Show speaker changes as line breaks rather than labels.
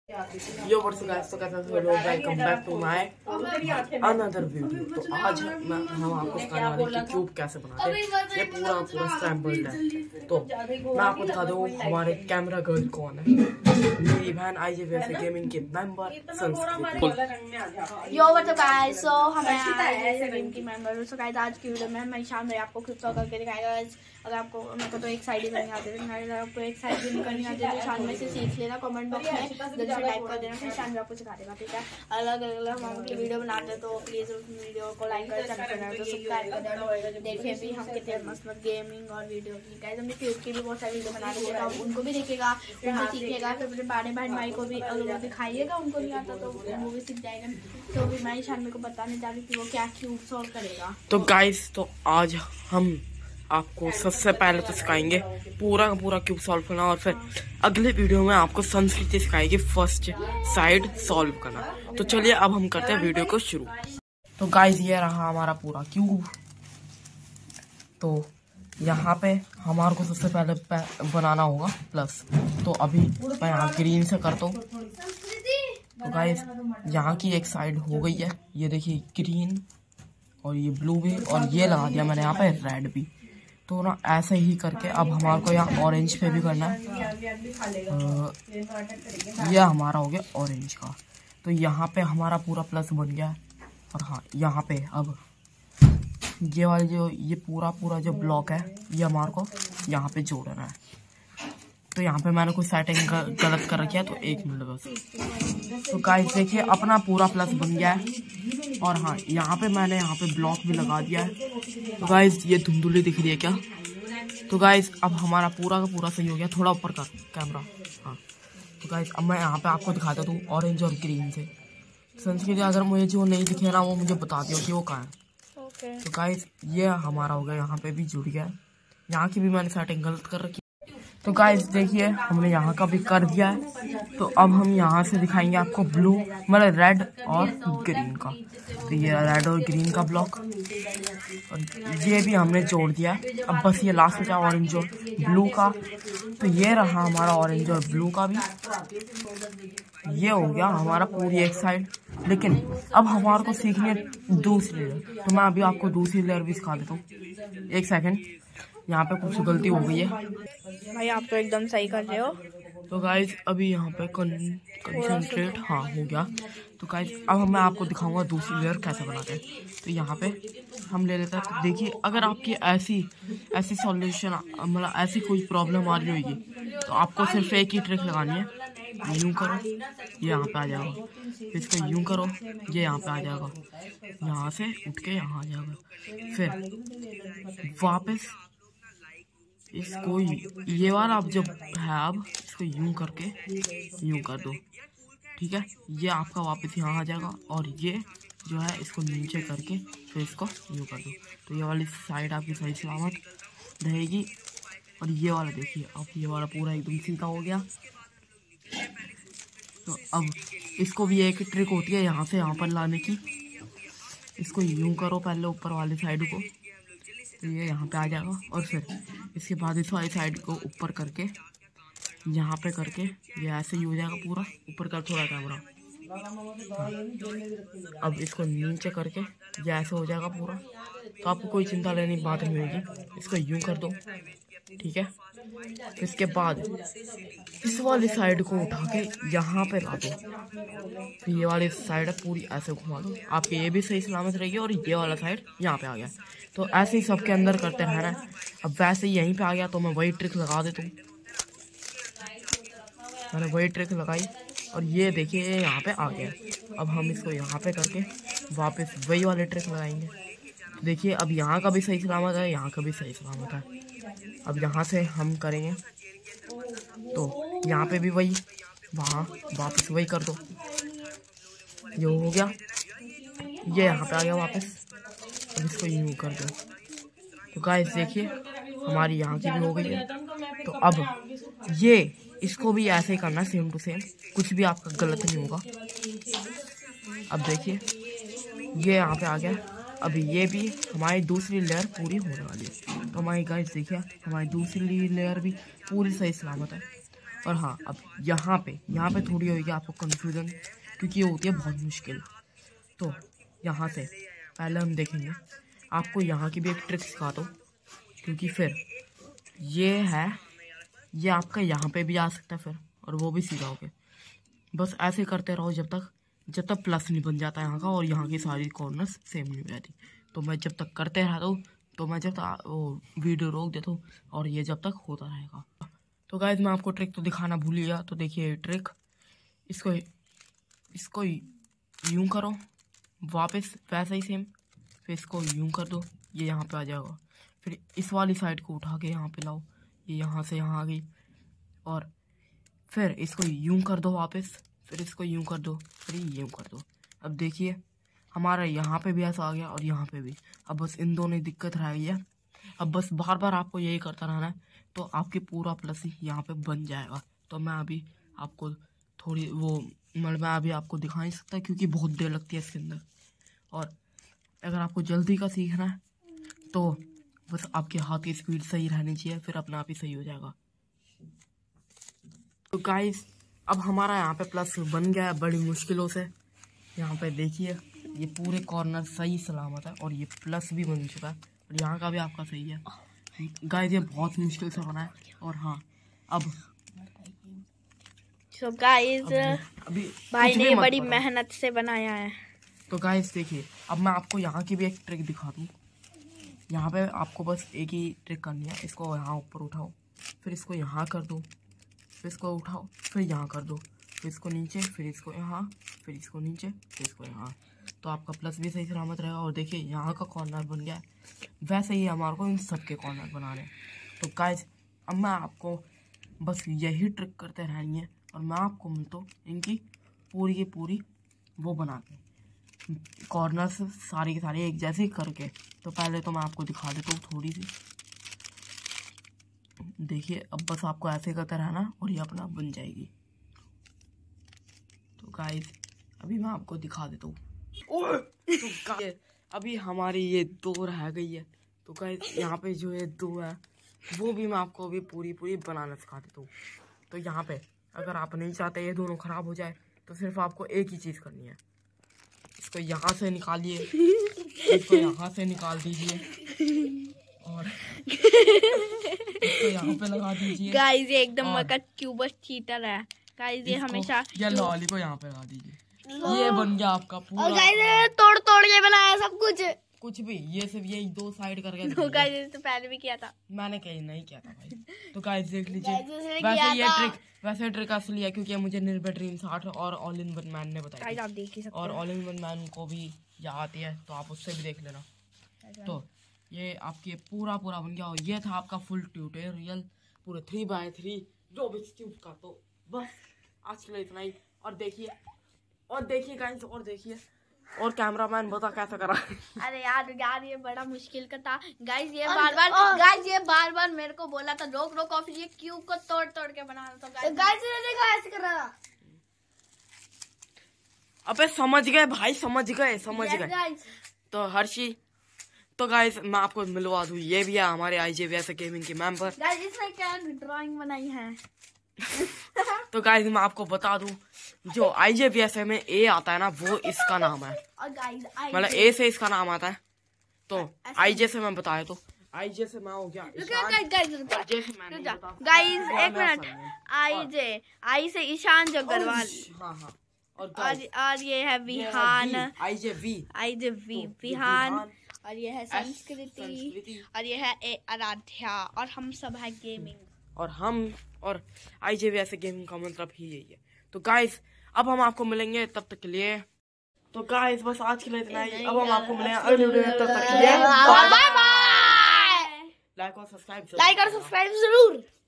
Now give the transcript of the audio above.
Yo what's guys, तो कैसे हो लोग, welcome back to my another video. तो आज हम आपको सिखाने वाले हैं कि क्यूब कैसे बनाते हैं। ये पूरा स्क्रैम्बल्ड है। तो मैं आपको दिखा दूं हमारे कैमरा गर्ल कौन है। मेरी बहन IJVS गेमिंग के मेंबर संस्कृति।
यो व्हाट्स गाइस, सो हमारे गेम की मेंबर। सो गाइस आज की वीडियो में मैं शाम में आपको क्यूब सॉल्व करके दिखाएगा। अगर आपको मेरे को तो एक साइड ही करनी आती है, अगर आपको एक साइड भी नहीं करनी आती है तो शाम में से सीख लेना। कमेंट बॉक्स में जल्दी से टाइप कर देना, फिर शाम में आपको सिखा देगा। ठीक है, अलग अलग हम की वीडियो बनाते हैं तो प्लीज उस वीडियो को लाइक कर देना, तो सब्सक्राइब कर देना। देखिए भी हम कितने मस्त गेमिंग और वीडियो की गाइस, हमने क्यूब की भी बहुत सारी वीडियो बना दी है, तो उनको भी देखेगा, उनको सीखेगा। फिर अपने बड़े बहन भाई को भी अगर वो दिखाइएगा, उनको नहीं आता तो वो भी सीख जाएगा। तो भी मैं शान को बताने जा रही थी वो क्या क्यूब सॉल्व करेगा।
तो गाइस, तो आज हम आपको सबसे पहले तो सिखाएंगे पूरा क्यूब सॉल्व करना, और फिर अगले वीडियो में आपको संस्कृति सिखाएगी फर्स्ट साइड सॉल्व करना। तो चलिए अब हम करते हैं वीडियो को शुरू। तो गाइस, ये रहा हमारा पूरा क्यूब। तो यहाँ पे हमारे को सबसे पहले बनाना होगा प्लस। तो अभी मैं यहाँ ग्रीन से करता हूँ। तो गाइस, यहाँ की एक साइड हो गई है, ये देखिए ग्रीन, और ये ब्लू भी, और ये लगा दिया मैंने यहाँ पे रेड भी। तो ना ऐसे ही करके अब हमारे को यहाँ ऑरेंज पे भी करना है। ये हमारा हो गया ऑरेंज का। तो यहाँ पे हमारा पूरा प्लस बन गया है। और हाँ, यहाँ पे अब ये वाली जो ये पूरा जो ब्लॉक है, ये हमारे को यहाँ पे जोड़ना है। तो यहाँ पे मैंने कुछ सेटिंग गलत कर रखी है, तो 1 मिनट बस। तो गाइस देखिए, अपना पूरा प्लस बन गया है। और हाँ, यहाँ पे मैंने यहाँ पे ब्लॉक भी लगा दिया है। तो गाइस, ये धुंधुली दिख रही है क्या? तो गाइस, अब हमारा पूरा का पूरा सही हो गया। थोड़ा ऊपर कर कैमरा। हाँ, तो गाइस, अब मैं यहाँ पे आपको दिखाता हूँ ऑरेंज और ग्रीन से। संस्कृति, अगर मुझे जो नहीं दिखे ना, वो मुझे बता दियो कि वो कहाँ है। तो गाइस, ये हमारा हो गया, यहाँ पे भी जुड़ गया है। यहाँ की भी मैंने सेटिंग गलत कर रखी। तो गाइस देखिए, हमने यहाँ का भी कर दिया है। तो अब हम यहाँ से दिखाएंगे आपको ब्लू, मतलब रेड और ग्रीन का। तो ये रेड और ग्रीन का ब्लॉक, और ये भी हमने जोड़ दिया है। अब बस ये लास्ट बचा ऑरेंज और ब्लू का। तो ये रहा हमारा ऑरेंज और ब्लू का भी। ये हो गया हमारा पूरी एक साइड। लेकिन अब हमारे को सीखनी है दूसरी लेयर। तो मैं अभी आपको दूसरी लेयर भी सिखा देता हूँ। 1 सेकेंड, यहाँ पे कुछ गलती हो गई है
भाई, आप तो एकदम सही कर रहे हो।
तो गाइस, अभी यहाँ पे कंसंट्रेट, हाँ हो गया। तो गाइस, अब मैं आपको दिखाऊंगा दूसरी लेयर कैसे बनाते हैं। तो यहाँ पे हम ले लेते हैं। तो देखिए, अगर आपकी ऐसी सॉल्यूशन, मतलब ऐसी कोई प्रॉब्लम आ रही होगी, तो आपको सिर्फ एक ही ट्रिक लगानी है। यूं करो, ये यहाँ पे आ जाएगा। इसको यूं करो, ये यहाँ पे आ जाएगा। यहाँ से उठ के यहाँ आ जाएगा। फिर वापस इसको ये वाला अब जब है, अब इसको यूं करके यूं कर दो। ठीक है, ये आपका वापस यहाँ आ जाएगा। और ये जो है, इसको नीचे करके फिर इसको यूं कर दो। तो ये वाली साइड आपकी सही सलामत रहेगी। और ये वाला देखिए, अब ये वाला पूरा एकदम सीधा हो गया। तो अब इसको भी एक ट्रिक होती है यहाँ से यहाँ पर लाने की। इसको यूं करो पहले ऊपर वाली साइड को, तो ये यहाँ पे आ जाएगा। और फिर इसके बाद इस वाली साइड को ऊपर करके यहाँ पे करके ये ऐसे ही हो जाएगा पूरा। ऊपर कर थोड़ा कैमरा। हाँ, अब इसको नीचे करके ये ऐसे हो जाएगा पूरा। तो आपको कोई चिंता लेने की बात नहीं होगी। इसको यूं कर दो, ठीक है। इसके बाद इस वाली साइड को उठा के यहाँ पे ला दो। तो ये वाली साइड है पूरी ऐसे घुमा दो, आपके ये भी सही सलामत रहेगी। और ये वाला साइड यहाँ पे आ गया। तो ऐसे ही सबके अंदर करते रहना है। अब वैसे ही यहीं पे आ गया, तो मैं वही ट्रिक लगा देता हूँ। मैंने वही ट्रिक लगाई, और ये देखिए यहाँ पे आ गया। अब हम इसको यहाँ पे करके वापस वही वाले ट्रिक लगाएंगे। देखिए, अब यहाँ का भी सही सलामत है, यहाँ का भी सही सलामत है। अब यहाँ से हम करेंगे, तो यहाँ पे भी वही, वहाँ वापस वही कर दो। ये हो गया, ये यहाँ पे आ गया वापस। अब इसको यूं कर दो। तो गाइस देखिए, हमारी यहाँ की भी हो गई है। तो अब ये इसको भी ऐसे ही करना, सेम टू सेम, कुछ भी आपका गलत नहीं होगा। अब देखिए, ये यहाँ पे आ गया। अभी ये भी हमारी दूसरी लेयर पूरी होने वाली है। तो हमारी गाइस देखिए, हमारी दूसरी लेयर भी पूरी सही सलामत है। और हाँ, अब यहाँ पे थोड़ी होगी आपको कंफ्यूजन, क्योंकि ये होती है बहुत मुश्किल। तो यहाँ से पहले हम देखेंगे, आपको यहाँ की भी एक ट्रिक सिखा दो, क्योंकि फिर ये आपका यहाँ पे भी आ सकता है फिर, और वो भी सीधा होगे। बस ऐसे करते रहो जब तक प्लस नहीं बन जाता यहाँ का, और यहाँ की सारी कॉर्नर्स सेम नहीं हो जाती। तो मैं जब तक करते रहता हूँ, तो मैं जब तक वो वीडियो रोक देता हूँ, और ये जब तक होता रहेगा। तो गाइस मैं आपको ट्रिक तो दिखाना भूल गया। तो देखिए ट्रिक, इसको यूं करो वापस वैसा ही सेम, फिर इसको यूं कर दो, ये यहाँ पे आ जाएगा। फिर इस वाली साइड को उठा के यहाँ पे लाओ, ये यहाँ से यहाँ आ गई, और फिर इसको यूं कर दो वापस, फिर इसको यूं कर दो, फिर यूं कर दो। अब देखिए हमारा यहाँ पे भी ऐसा आ गया, और यहाँ पे भी। अब बस इन दोनों ही दिक्कत रह गई है। अब बस बार बार आपको यही करता रहना है, तो आपकी पूरा प्लस ही यहाँ पे बन जाएगा। तो मैं अभी आपको मैं अभी आपको दिखा नहीं सकता, क्योंकि बहुत देर लगती है इसके अंदर। और अगर आपको जल्दी का सीखना है, तो बस आपके हाथ की स्पीड सही रहनी चाहिए, फिर अपने आप ही सही हो जाएगा। तो गाइस अब हमारा यहाँ पे प्लस बन गया है बड़ी मुश्किलों से। यहाँ पे देखिए ये पूरे कॉर्नर सही सलामत है, और ये प्लस भी बन चुका है, और यहाँ का भी आपका सही है। गाइस ये बहुत मुश्किल से बना है। और हाँ, अब
तो गाइस
अभी
भाई ने बड़ी मेहनत से बनाया है।
तो गाइस देखिए, अब मैं आपको यहाँ की भी एक ट्रिक दिखा दूँ। यहाँ पे आपको बस एक ही ट्रिक करनी है, इसको यहाँ ऊपर उठाओ, फिर इसको यहाँ कर दो, फिर इसको उठाओ, फिर यहाँ कर दो, फिर इसको नीचे, फिर इसको यहाँ, फिर इसको नीचे, फिर इसको यहाँ। तो आपका प्लस भी सही सलामत रहेगा। और देखिए यहाँ का कॉर्नर बन गया है। वैसे ही हमारे को इन सब के कॉर्नर बनाने। तो गाइस अब मैं आपको बस यही ट्रिक करते रहेंगे, और मैं आपको मिलता हूँ इनकी पूरी की पूरी वो बना के कॉर्नर्स सारी के सारे एक जैसे करके। तो पहले तो मैं आपको दिखा देता हूँ थोड़ी सी। देखिए अब बस आपको ऐसे करते रहना, और ये अपना बन जाएगी। तो गाइस अभी मैं आपको दिखा देता हूँ। तो अभी हमारी ये 2 रह गई है। तो गाइस यहाँ पे जो ये 2 है, वो भी मैं आपको अभी पूरी बनाना सिखा देता हूँ। तो यहाँ पे अगर आप नहीं चाहते ये दोनों खराब हो जाए, तो सिर्फ आपको एक ही चीज़ करनी है, इसको यहाँ से निकालिए, इसको यहाँ से निकाल दीजिए, और इसको यहाँ पे लगा दीजिए।
गाइस ये एकदम मकट क्यूबस चीटर है। गाइस ये हमेशा
ये लॉली को यहाँ पे लगा दीजिए। ये बन गया आपका पूरा।
और गाइस तोड़ के बनाया सब कुछ
भी, ये सिर्फ यही 2 साइड करके।
तो गाइस तो पहले भी किया था,
मैंने कहीं नहीं किया था भाई। तो गाइस देख लीजिए, वैसे ट्रिक असली है, क्योंकि मुझे निर्भय ड्रीम 60 और ऑल इन वन मैन ने बताया।
आप देख ही सकते हैं,
और ऑल इन वन मैन को भी यहाँ आती है, तो आप उससे भी देख लेना। तो ये आपके पूरा बन गया, और ये था आपका फुल ट्यूटोरियल पूरे 3x3 रूबिक्स क्यूब का। तो बस आज के लिए इतना ही। और देखिए गाइस, और कैमरामैन बता कैसा करा।
अरे यार ये बड़ा मुश्किल का था। गाइस ये बार बार मेरे को बोला था रोक और फिर ये क्यूब को तोड़ के बनाना था। गाइस ने देखा ऐसे कर रहा।
अबे समझ गए भाई, समझ गए। तो हर्षी, तो गाइस मैं आपको मिलवा दूं, ये भी है हमारे IJVSA गेमिंग के मेंबर।
गाइस इसने क्या ड्राइंग बनाई है।
तो गाइस मैं आपको बता दूं, जो IJVSA में A आता है ना, वो इसका नाम है। मतलब A से इसका नाम आता है। तो IJ से मैं बताया, तो IJ से मैं हो गया
गाइस, एक मिनट। I से ईशान जगरवाल।
हाँ।
और ये है विहान,
IJV
विहान, और ये है संस्कृति, और ये है आराध्या, और हम सब है गेमिंग।
और IJVSA गेमिंग का मतलब ही यही है। तो गाइस अब हम आपको मिलेंगे, तब तक के लिए। तो गाइस बस आज के लिए इतना ही। अब हम आपको मिलेंगे अगले वीडियो में, तब तक के लिए बाय बाय। लाइक और सब्सक्राइब जरूर।